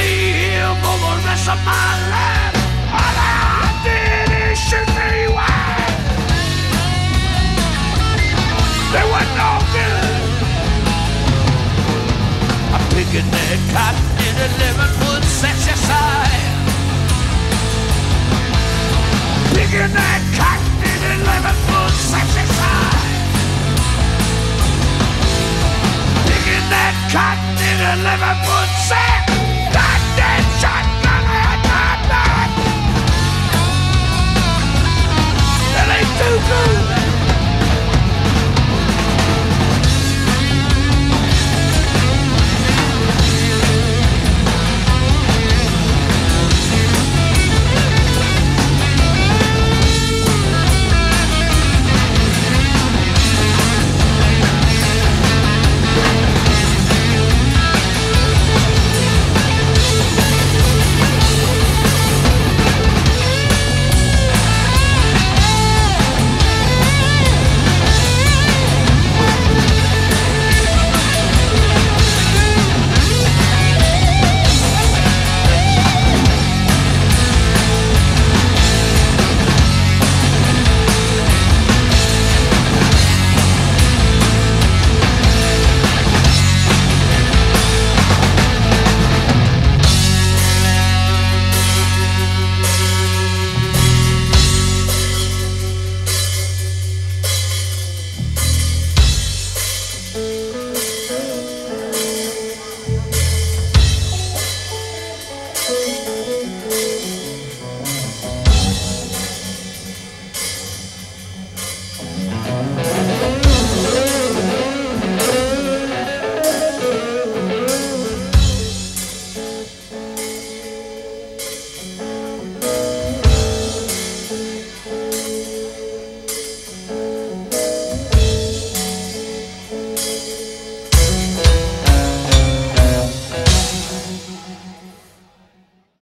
be here for the rest of my life. All I did is shoot me wide. They were no good. I'm picking that cotton in 11-foot sexy side. Picking that cotton in 11-foot sexy side. Picking that cotton in 11-foot sexy.